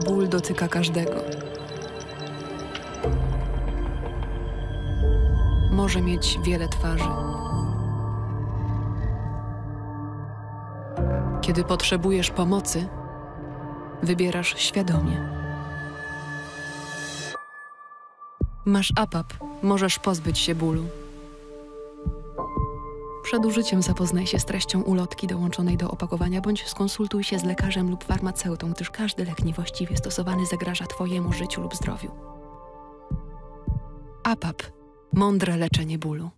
ból dotyka każdego. Może mieć wiele twarzy. Kiedy potrzebujesz pomocy, wybierasz świadomie. Masz APAP, możesz pozbyć się bólu. Przed użyciem zapoznaj się z treścią ulotki dołączonej do opakowania bądź skonsultuj się z lekarzem lub farmaceutą, gdyż każdy lek niewłaściwie stosowany zagraża Twojemu życiu lub zdrowiu. APAP. Mądre leczenie bólu.